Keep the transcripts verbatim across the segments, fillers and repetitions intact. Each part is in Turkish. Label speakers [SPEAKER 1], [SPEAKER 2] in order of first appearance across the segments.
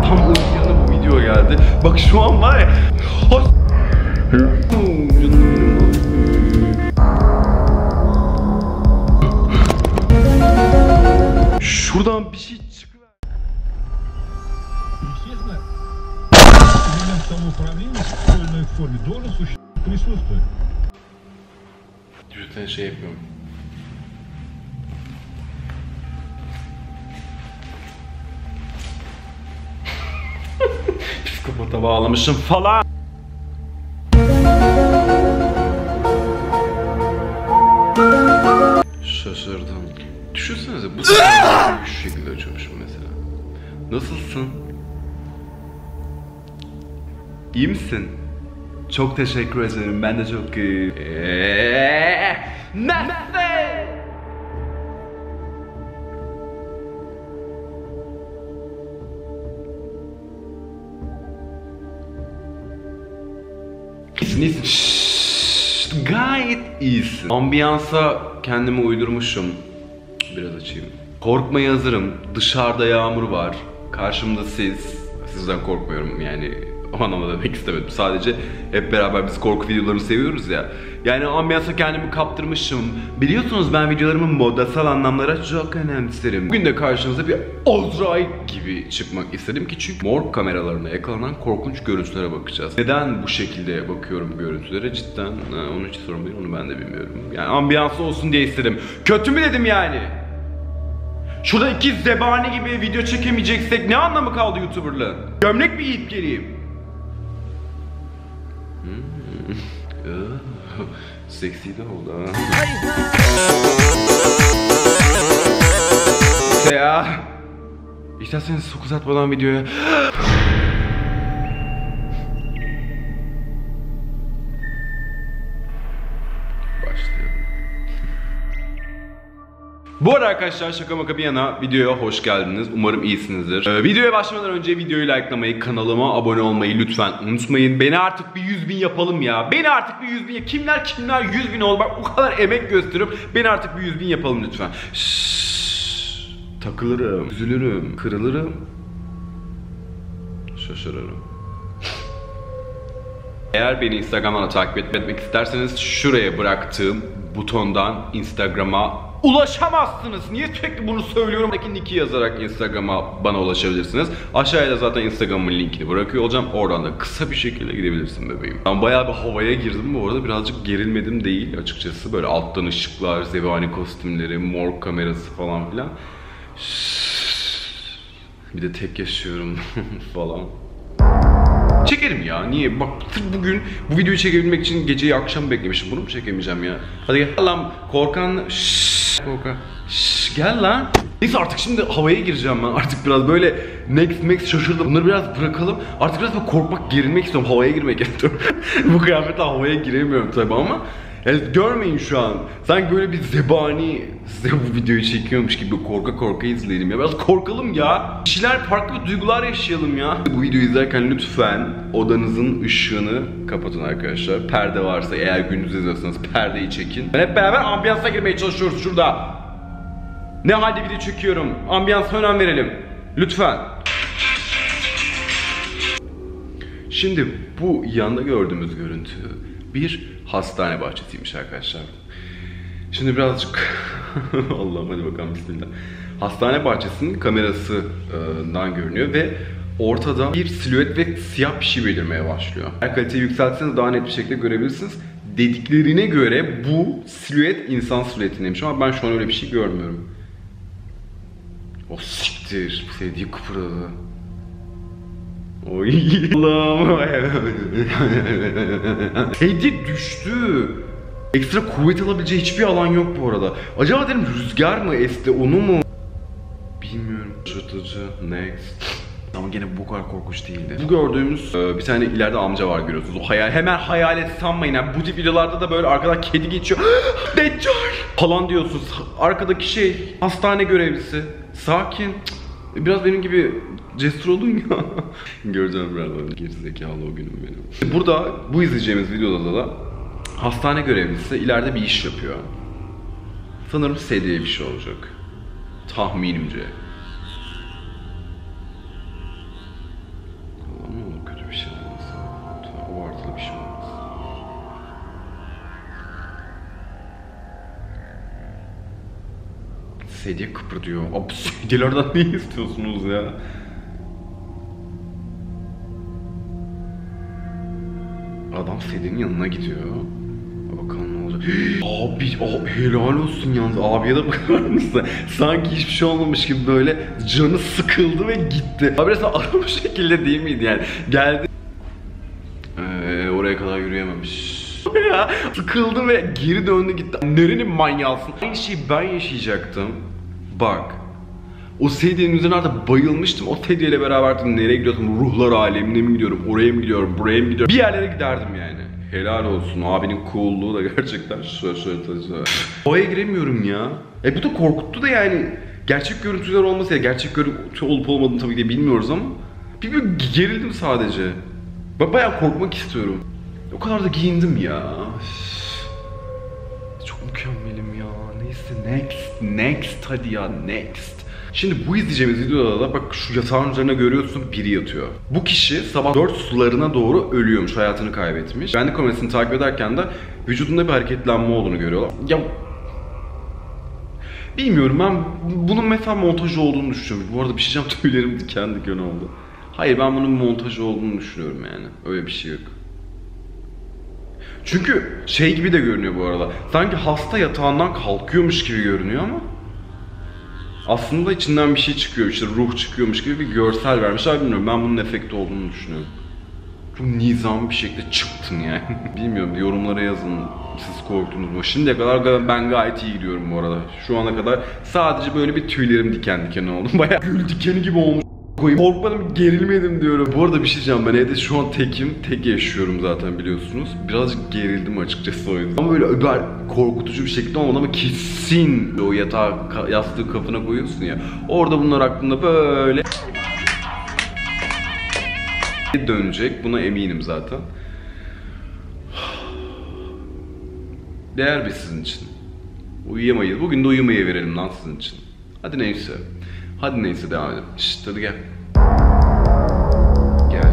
[SPEAKER 1] Tam o yanına bu video geldi. Bak şu an var ya. Şuradan bir şey çıkıyor.
[SPEAKER 2] Естественно, элемент самоуправления в школьной форме должен присутствовать.
[SPEAKER 1] Lütfen şey yapıyorum. Psikopata bağlamışım falan. Şaşırdım. Düşünsenize bu sefer şu şekilde açıyormuşum mesela. Nasılsın? İyi misin? Çok teşekkür ederim. Ben de çok iyi. Eee, nasıl? İyisin, iyisin. Şşşt, gayet iyisin. Ambiyansa kendimi uydurmuşum. Biraz açayım. Korkmaya hazırım. Dışarıda yağmur var. Karşımda siz. Sizden korkmuyorum yani. O anlamda demek istemedim. Sadece hep beraber biz korku videolarını seviyoruz ya. Yani ambiyansa kendimi kaptırmışım. Biliyorsunuz ben videolarımın modasal anlamlara çok önemserim. Bugün de karşınıza bir Azrail gibi çıkmak istedim ki çünkü morg kameralarına yakalanan korkunç görüntülere bakacağız. Neden bu şekilde bakıyorum görüntülere cidden onun hiç sorun değil, onu ben de bilmiyorum. Yani ambiyansı olsun diye istedim. Kötü mü dedim yani? Şurada iki zebani gibi video çekemeyeceksek ne anlamı kaldı YouTuber'lığın? Gömlek mi giyip geleyim? Hmm. Seksi de oldu ha. İşte ya. İsterseniz çok uzatmadan videoya. Bu arada arkadaşlar şaka maka bir yana videoya hoş geldiniz. Umarım iyisinizdir. Ee, videoya başlamadan önce videoyu likelamayı, kanalıma abone olmayı lütfen unutmayın. Beni artık bir yüz bin yapalım ya. Beni artık bir yüz bin. Kimler kimler yüz bin oldu. Bak o kadar emek gösterip beni artık bir yüz bin yapalım lütfen. Şşş, takılırım, üzülürüm, kırılırım, şaşırırım. Eğer beni Instagram'dan takip etmek isterseniz şuraya bıraktığım butondan Instagram'a ulaşamazsınız. Niye sürekli bunu söylüyorum? Nick'i yazarak Instagram'a bana ulaşabilirsiniz. Aşağıya da zaten Instagram'ın linkini bırakıyor olacağım. Oradan da kısa bir şekilde gidebilirsin bebeğim. Ben bayağı bir havaya girdim bu arada. Birazcık gerilmedim değil açıkçası. Böyle alttan ışıklar, zebani kostümleri, morg kamerası falan filan. Bir de tek yaşıyorum falan. Çekerim ya, niye? Bak bugün bu videoyu çekebilmek için geceyi akşam beklemişim. Bunu mu çekemeyeceğim ya? Hadi gel lan korkan. Şşş korkan. Şşş gel lan. Neyse artık şimdi havaya gireceğim ben. Artık biraz böyle next max şaşırdım. Bunları biraz bırakalım. Artık biraz böyle korkmak, gerilmek istiyorum. Havaya girmek istiyorum. Bu kıyafetle havaya giremiyorum tabi ama. Yani görmeyin şu an. Sanki böyle bir zebani size bu videoyu çekiyormuş gibi korka korka izleyelim ya. Biraz korkalım ya. Bir şeyler, farklı duygular yaşayalım ya. Bu videoyu izlerken lütfen odanızın ışığını kapatın arkadaşlar. Perde varsa eğer gündüz izliyorsanız perdeyi çekin. Ben hep beraber ambiyansa girmeye çalışıyoruz şurada. Ne halde video çekiyorum. Ambiyansa önem verelim. Lütfen. Şimdi bu yanda gördüğümüz görüntü bir hastane bahçesiymiş arkadaşlar. Şimdi birazcık Allah'ım hadi bakalım bismillah. Hastane bahçesinin kamerasından görünüyor ve ortada bir silüet ve siyah bir şey belirmeye başlıyor. Eğer kaliteyi yükseltseniz daha net bir şekilde görebilirsiniz. Dediklerine göre bu silüet insan silüetindeymiş ama ben şu an öyle bir şey görmüyorum. O siktir, sevdiği kıpırdadı. Oy Allah'ım. Hedi düştü. Ekstra kuvvet alabileceği hiçbir alan yok bu arada. Acaba dedim rüzgar mı esti, onu mu? Bilmiyorum. Şaşırtıcı. Next. Ama gene bu kadar korkunç değildi. Bu gördüğümüz bir tane ileride amca var görüyorsunuz. O hayal, hemen hayalet sanmayın. Yani bu tip videolarda da böyle arkadan kedi geçiyor. Deccal falan diyorsunuz. Arkadaki şey hastane görevlisi. Sakin. Biraz benim gibi cesur olun ya. Göreceğim birazdan. Gerizekalı o günüm benim. Burada bu izleyeceğimiz videoda da hastane görevlisi ileride bir iş yapıyor. Sanırım sedye bir şey olacak. Tahminimce. sedye kıpırdıyor. Abi sedyelerden ne istiyorsunuz ya? Adam sedyenin yanına gidiyor. Bakalım ne olacak. Abi, abi helal olsun yalnız. Abiye de bakar mısın? Sanki hiçbir şey olmamış gibi böyle canı sıkıldı ve gitti. Abi resmen adam bu şekilde değil miydi yani? Geldi. Ee, oraya kadar yürüyememiş. Ya, sıkıldı ve geri döndü gitti. Nerenin manyağısın? Aynı şeyi ben yaşayacaktım. Bak. O sedyenin üzerine artık bayılmıştım. O sedyeyle beraber nereye gidiyordum? Ruhlar alemine mi gidiyorum? Oraya mı gidiyorum? Buraya mı gidiyorum? Bir yerlere giderdim yani. Helal olsun. Abinin coolluğu da gerçekten şöyle şöyle şöyle. Ovaya giremiyorum ya. E bu da korkuttu da yani. Gerçek görüntüler olmasa ya. Gerçek görüntü olup olmadığını tabii ki de bilmiyoruz ama. Bir, bir gerildim sadece. Ben bayağı korkmak istiyorum. O kadar da giyindim ya. Çok mükemmelim ya. Neyse next. Next hadi ya next. Şimdi bu izleyeceğimiz videoda da bak şu yatağın üzerine görüyorsun biri yatıyor. Bu kişi sabah dört sularına doğru ölüyormuş, hayatını kaybetmiş. Ben de komedisini takip ederken de vücudunda bir hareketlenme olduğunu görüyorlar. Ya bilmiyorum, ben bunun mesela montaj olduğunu düşünüyorum. Bu arada bir şey diyeceğim, tüylerim diken diken oldu. Hayır, ben bunun montaj olduğunu düşünüyorum yani. Öyle bir şey yok. Çünkü şey gibi de görünüyor bu arada. Sanki hasta yatağından kalkıyormuş gibi görünüyor ama aslında içinden bir şey çıkıyor, işte ruh çıkıyormuş gibi bir görsel vermişler. Bilmiyorum, ben bunun efekti olduğunu düşünüyorum. Çok nizami bir şekilde çıktın yani. Bilmiyorum, yorumlara yazın siz korktunuz mu? Şimdiye kadar ben gayet iyi gidiyorum bu arada. Şu ana kadar sadece böyle bir tüylerim diken diken oldu. Bayağı gül dikeni gibi olmuş. Korkmadım, gerilmedim diyorum. Bu arada bir şey diyeceğim, ben evde şu an tekim, tek yaşıyorum zaten biliyorsunuz. Birazcık gerildim açıkçası o yüzden. Ama böyle öber korkutucu bir şekilde olmadı ama kesin o yatağı, yastığı kafana koyuyorsun ya. Orada bunlar aklında böyle dönecek, buna eminim zaten. Değer mi sizin için? Uyuyamayız. Bugün de uyumaya verelim lan sizin için. Hadi neyse. Hadi neyse devam edelim. Şşt hadi gel. Gel.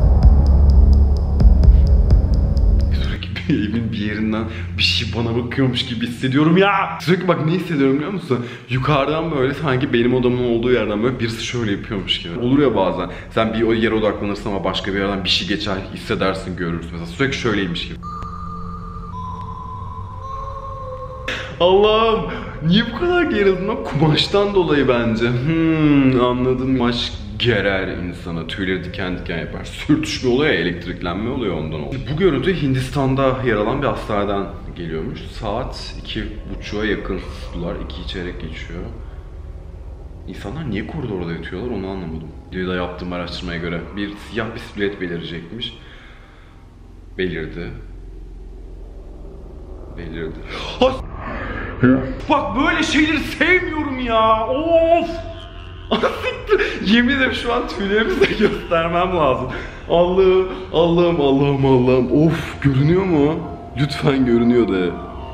[SPEAKER 1] Sürekli bir evin bir yerinden bir şey bana bakıyormuş gibi hissediyorum ya. Sürekli bak ne hissediyorum biliyor musun? Yukarıdan böyle sanki benim odamın olduğu yerden böyle birisi şöyle yapıyormuş gibi. Olur ya bazen. Sen bir o yere odaklanırsın ama başka bir yerden bir şey geçer, hissedersin, görürsün. Mesela sürekli şöyleymiş gibi. Allah'ım, niye bu kadar gerildim lan? Kumaştan dolayı bence. Hmm, anladım. Kumaş gerer insana, tüyleri diken diken yapar. Sürtüşme oluyor ya, elektriklenme oluyor, ondan oluyor. Bu görüntü Hindistan'da yer alan bir hastaneden geliyormuş. Saat iki buçuğa yakın sular, iki çeyrek geçiyor. İnsanlar niye koridorda yatıyorlar onu anlamadım. Videoda yaptığım araştırmaya göre bir siyah bir silüet belirecekmiş. Belirdi. Belirdi. Bak böyle şeyleri sevmiyorum ya. Of. Yemin ederim şu an tüylerimi size göstermem lazım. Allah'ım, Allah'ım, Allah'ım, Allah'ım. Of, görünüyor mu? Lütfen görünüyor de.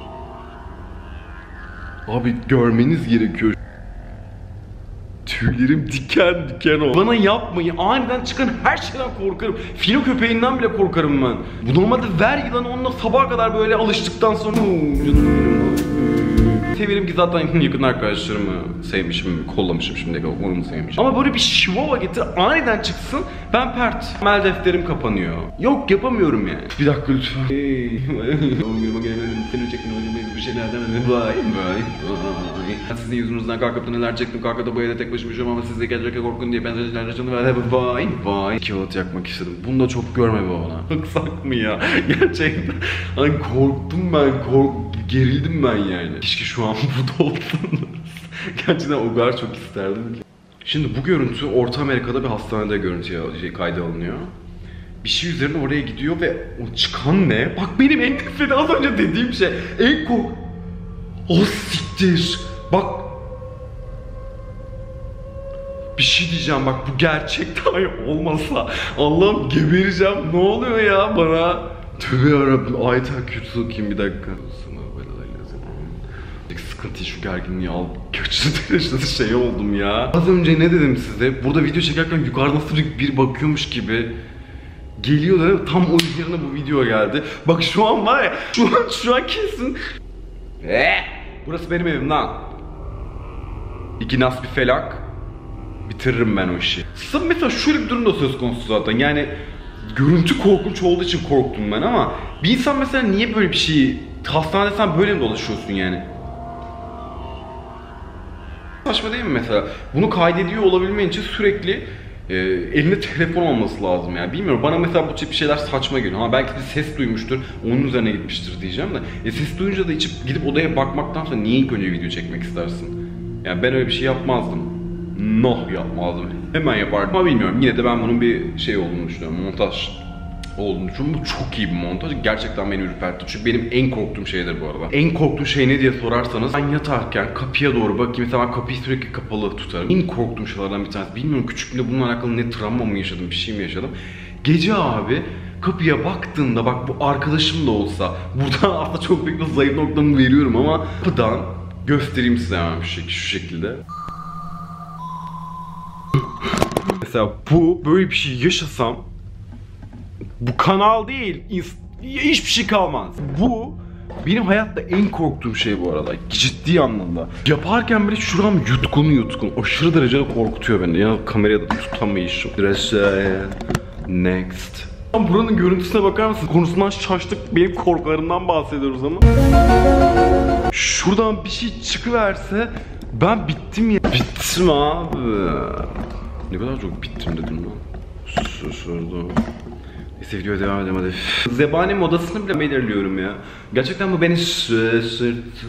[SPEAKER 1] Abi görmeniz gerekiyor. Tüylerim diken diken oldu. Bana yapmayın. Aniden çıkan her şeyden korkarım. Fino köpeğinden bile korkarım ben. Bu normalde ver yılanı, onunla sabaha kadar böyle alıştıktan sonra severim ki zaten yakın arkadaşlarımı sevmişim, kollamışım şimdiye kadar, onu mu sevmişim. Ama böyle bir şivova getir, aniden çıksın, ben pert. Temel defterim kapanıyor. Yok, yapamıyorum yani. Bir dakika lütfen. Hey, seni çekin, bir şeyler demedim. Vay vay vay. Sizin yüzünüzden kalkıp da neler çektim, kalkıp da bu evde tek başıma yaşıyorum ama siz de gelecek korkun diye ben de canı verdim. Vay vay. Kağıt yakmak istedim. Bunu da çok görme bana. Hıksak mı ya? Gerçekten. Hani korktum ben, kork gerildim ben yani. Keşke şu an burada olsanız. Gerçekten o kadar çok isterdim ki. Şimdi bu görüntü Orta Amerika'da bir hastanede görüntüye şey, kayda alınıyor. Bir şey üzerine oraya gidiyor ve o çıkan ne? Bak benim en nefret az önce dediğim şey. En kork... O siktir. Bak. Bir şey diyeceğim bak, bu gerçekten olmasa Allah'ım gebereceğim. Ne oluyor ya bana? Tövbe yarabbim. Ayet-i Kürsü kim bir dakika. Sıkıntı, şu gerginliği al. Kaçıncı derecede şey oldum ya. Az önce ne dedim size? Burada video çekerken yukarıdan sürekli bir bakıyormuş gibi geliyor da tam o üzerine bu video geldi. Bak şu an var ya, şu an şu an kesin. Eee, burası benim evim lan. iki nas bir felak bitiririm ben o işi. Mesela şöyle bir durum da söz konusu zaten. Yani görüntü korkunç olduğu için korktum ben ama bir insan mesela niye böyle bir şeyi hastanede sen böyle mi dolaşıyorsun yani? Saçma değil mi mesela? Bunu kaydediyor olabilmen için sürekli e, elinde telefon olması lazım yani. Bilmiyorum, bana mesela bu tip şeyler saçma geliyor. Ha belki bir ses duymuştur, onun üzerine gitmiştir diyeceğim de. E, ses duyunca da içip gidip odaya bakmaktansa niye ilk önce video çekmek istersin? Yani ben öyle bir şey yapmazdım. Noh yapmazdım. Hemen yapardım ama bilmiyorum. Yine de ben bunun bir şey olduğunu düşünüyorum. Montaj olduğunu düşünüyorum. Bu çok iyi bir montaj. Gerçekten beni ürpertti. Çünkü benim en korktuğum şeydir bu arada. En korktuğum şey ne diye sorarsanız, ben yatarken kapıya doğru bakayım. Mesela ben kapıyı sürekli kapalı tutarım. En korktuğum şeylerden bir tanesi. Bilmiyorum, küçüklüğümde bununla alakalı ne travma mı yaşadım, bir şey mi yaşadım. Gece abi kapıya baktığımda, bak bu arkadaşım da olsa, buradan aslında çok büyük bir zayıf noktamı veriyorum ama kapıdan göstereyim size hemen şu, şek şu şekilde. Mesela bu böyle bir şey yaşasam, bu kanal değil, hiçbir şey kalmaz. Bu benim hayatta en korktuğum şey bu arada, ciddi anlamda. Yaparken bile şuram yutkun yutkun, aşırı derecede korkutuyor beni. Ya kameraya da tutamayışım. Next. Buranın görüntüsüne bakar mısın? Konusundan şaştık, benim korkularımdan bahsediyoruz ama. Şuradan bir şey çıkıverse ben bittim ya. Bittim abi. Ne kadar çok bittim dedim lan. Susurdu. Neyse videoya devam edelim hadi. Zebani modasını bile belirliyorum ya. Gerçekten bu beni şaşırttı.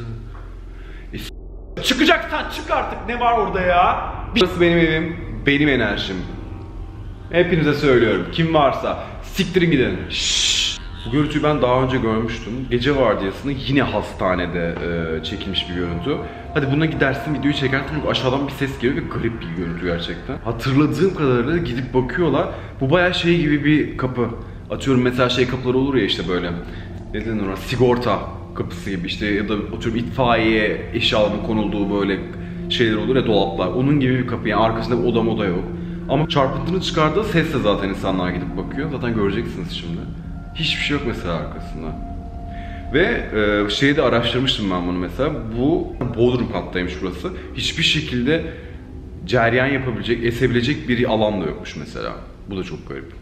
[SPEAKER 1] Çıkacaksan çık artık, ne var orada ya? Burası benim evim, benim enerjim. Hepinize söylüyorum, kim varsa siktirin gidin. Şşş. Bu görüntüyü ben daha önce görmüştüm. Gece vardiyasında yine hastanede e, çekilmiş bir görüntü. Hadi buna gidersin, videoyu çekersin çünkü aşağıdan bir ses geliyor ve garip bir görüntü gerçekten. Hatırladığım kadarıyla gidip bakıyorlar. Bu bayağı şey gibi bir kapı. Atıyorum mesela şey kapıları olur ya işte böyle. Ne denir ona? Sigorta kapısı gibi işte, ya da atıyorum itfaiye eşyalarının konulduğu böyle şeyler olur ya, dolaplar. Onun gibi bir kapı, yani arkasında bir oda moda yok. Ama çarpıntının çıkardığı sesle zaten insanlar gidip bakıyor. Zaten göreceksiniz şimdi. Hiçbir şey yok mesela arkasında. Ve e, şeyi de araştırmıştım ben bunu mesela. Bu Bodrum kattaymış burası. Hiçbir şekilde cereyan yapabilecek, esebilecek bir alan da yokmuş mesela. Bu da çok garip.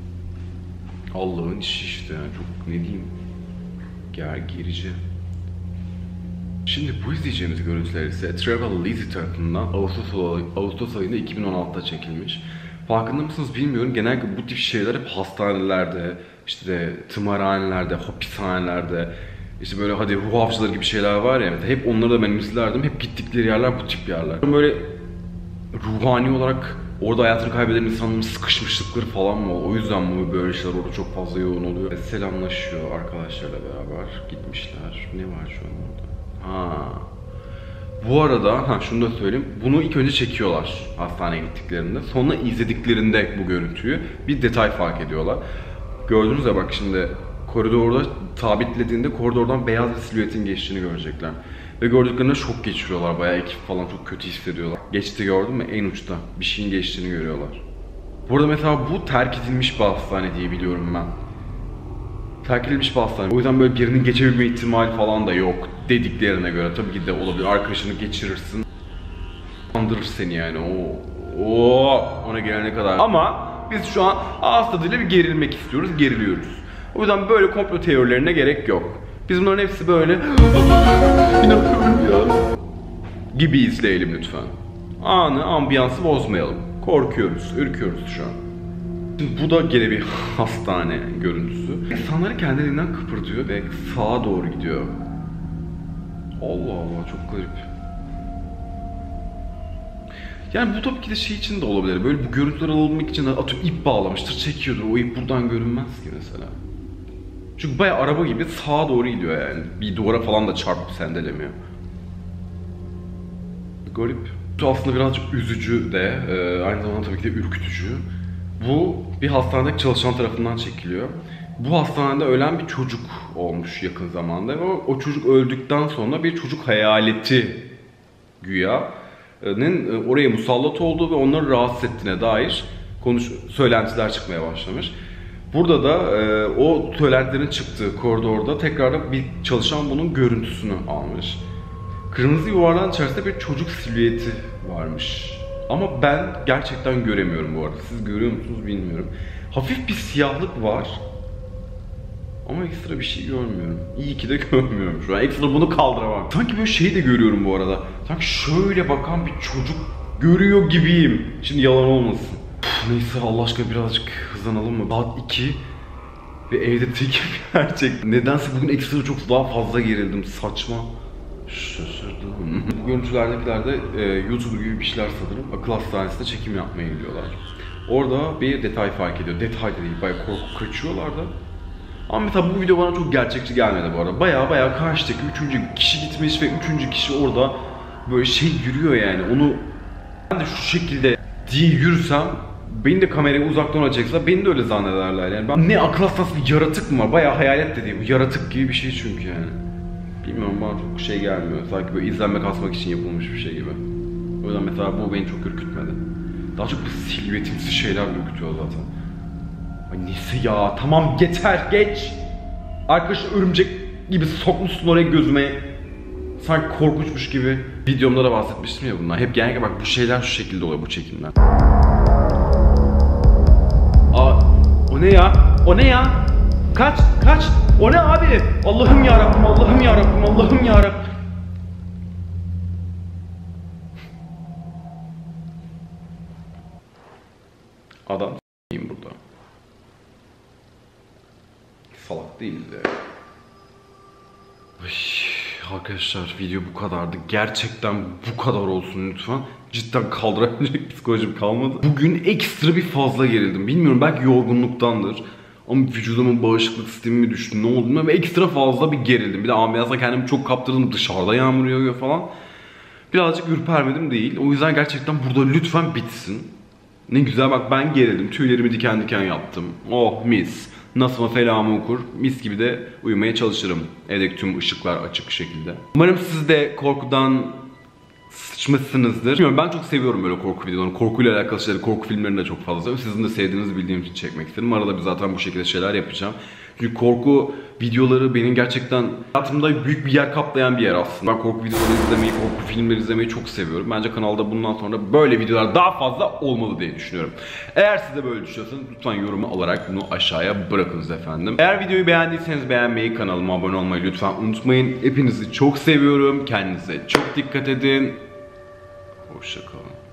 [SPEAKER 1] Allah'ın işi işte yani, çok ne diyeyim. Ger gerici. Şimdi bu izleyeceğimiz görüntüler ise Travel Lazy tarafından Ağustos, Ağustos ayında iki bin on altıda çekilmiş. Farkında mısınız bilmiyorum, genellikle bu tip şeyler hep hastanelerde, işte tımarhanelerde, hapishanelerde, işte böyle hadi ruh avcıları gibi şeyler var ya, mesela hep onları da ben izlerdim. Hep gittikleri yerler bu tip yerler. Böyle ruhani olarak orada hayatını kaybeden insanların sıkışmışlıkları falan mı oluyor? O yüzden mi böyle şeyler orada çok fazla yoğun oluyor? Selamlaşıyor arkadaşlarla beraber, gitmişler. Ne var şu an orada? Ha. Bu arada, ha şunu da söyleyeyim, bunu ilk önce çekiyorlar hastaneye gittiklerinde. Sonra izlediklerinde bu görüntüyü bir detay fark ediyorlar. Gördünüz ya bak şimdi, koridorda sabitlediğinde koridordan beyaz bir silüetin geçtiğini görecekler. Ve gördüklerinde şok geçiriyorlar, bayağı ekip falan çok kötü hissediyorlar. Geçti gördün mü, en uçta bir şeyin geçtiğini görüyorlar. Burada mesela bu terk edilmiş bir hastane diye biliyorum ben. Terk edilmiş bir hastane. O yüzden böyle birinin geçebilme ihtimali falan da yok dediklerine göre. Tabii ki de olabilir. Arkadaşını geçirirsin. Kandırır seni yani. Oo, oo, ona gelene kadar. Ama biz şu an ağız tadıyla bir gerilmek istiyoruz. Geriliyoruz. O yüzden böyle komplo teorilerine gerek yok. Biz bunların hepsi böyle inanıyorum ya gibi izleyelim lütfen. Anı, ambiyansı bozmayalım. Korkuyoruz, ürküyoruz şu an. Şimdi bu da gene bir hastane görüntüsü. İnsanları kendiliğinden kıpırdıyor ve sağa doğru gidiyor. Allah Allah, çok garip. Yani bu tabii ki de şey için de olabilir. Böyle bu görüntüleri alabilmek için atıyorum ip bağlamıştır, çekiyordur. O ip buradan görünmez ki mesela. Çünkü bayağı araba gibi sağa doğru gidiyor yani. Bir duvara falan da çarpıp sendelemiyor. Garip. Bu aslında birazcık üzücü de, aynı zamanda tabii ki de ürkütücü. Bu bir hastanedeki çalışan tarafından çekiliyor. Bu hastanede ölen bir çocuk olmuş yakın zamanda ve o, o çocuk öldükten sonra bir çocuk hayaleti güya'nın oraya musallat olduğu ve onları rahatsız ettiğine dair konuş söylentiler çıkmaya başlamış. Burada da e, o söylentilerin çıktığı koridorda tekrardan bir çalışan bunun görüntüsünü almış. Kırmızı yuvarlağın içerisinde bir çocuk silüeti varmış. Ama ben gerçekten göremiyorum bu arada. Siz görüyor musunuz bilmiyorum. Hafif bir siyahlık var. Ama ekstra bir şey görmüyorum. İyi ki de görmüyorum şu an. Ekstra bunu kaldıramam. Sanki böyle şey de görüyorum bu arada. Sanki şöyle bakan bir çocuk görüyor gibiyim. Şimdi yalan olmasın. Uf, neyse Allah aşkına birazcık hızlanalım mı? Saat iki ve evde tekim gerçekten. Nedense bugün ekstra çok daha fazla gerildim. Saçma. Şaşırdım. Bu görüntülerdekiler de e, YouTuber gibi bir şeyler sanırım. Akıl hastanesinde çekim yapmaya gidiyorlar. Orada bir detay fark ediyor. Detay da değil, bayağı korku kaçıyorlar da. Ama mesela bu video bana çok gerçekçi gelmedi bu arada. Baya baya karşıdaki üçüncü kişi gitmiş ve üçüncü kişi orada böyle şey yürüyor yani. Onu ben de şu şekilde diye yürüsem, beni de kamerayı uzaktan alacaksa beni de öyle zannederler yani. Ben ne akıl hastası bir yaratık mı var? Baya hayalet dediğim yaratık gibi bir şey çünkü yani. Bilmiyorum, bana çok şey gelmiyor. Sanki böyle izlenme kasmak için yapılmış bir şey gibi. O yüzden mesela bu beni çok ürkütmedi. Daha çok bir silüetimsi şeyler ürkütüyor zaten. Ay neyse ya, tamam yeter, geç. Arkadaşlar örümcek gibi sokmuşsun oraya gözüme. Sanki korkunçmuş gibi. Videomda da bahsetmiştim ya bundan. Hep genellikle bak bu şeyler şu şekilde oluyor, bu çekimler. Aa, o ne ya? O ne ya? Kaç, kaç. O ne abi? Allah'ım yarabbim, Allah'ım yarabbim, Allah'ım yarabbim. Adam s**eyim burada. Salak değildi. Ay, arkadaşlar video bu kadardı. Gerçekten bu kadar olsun lütfen. Cidden kaldırabilecek psikolojim kalmadı. Bugün ekstra bir fazla gerildim. Bilmiyorum, belki yorgunluktandır. Ama vücudumun bağışıklık sistemi mi düştü, ne oldu mu? Ve ekstra fazla bir gerildim. Bir de ambiyansa kendimi çok kaptırdım. Dışarıda yağmur yağıyor falan. Birazcık ürpermedim değil. O yüzden gerçekten burada lütfen bitsin. Ne güzel bak, ben gerildim. Tüylerimi diken diken yaptım. Oh mis. Nasıl selamı okur. Mis gibi de uyumaya çalışırım. Evdeki tüm ışıklar açık şekilde. Umarım siz de korkudan sıçmışsınızdır. Bilmiyorum, ben çok seviyorum böyle korku videolarını. Korkuyla alakalı şeyleri, korku filmlerini de çok fazla seviyorum. Sizin de sevdiğinizi bildiğim için çekmek istedim. Arada bir zaten bu şekilde şeyler yapacağım. Çünkü korku videoları benim gerçekten hayatımda büyük bir yer kaplayan bir yer aslında. Ben korku videoları izlemeyi, korku filmleri izlemeyi çok seviyorum. Bence kanalda bundan sonra böyle videolar daha fazla olmalı diye düşünüyorum. Eğer siz de böyle düşünüyorsanız lütfen yorumu alarak bunu aşağıya bırakınız efendim. Eğer videoyu beğendiyseniz beğenmeyi, kanalıma abone olmayı lütfen unutmayın. Hepinizi çok seviyorum. Kendinize çok dikkat edin. Hoşça kalın.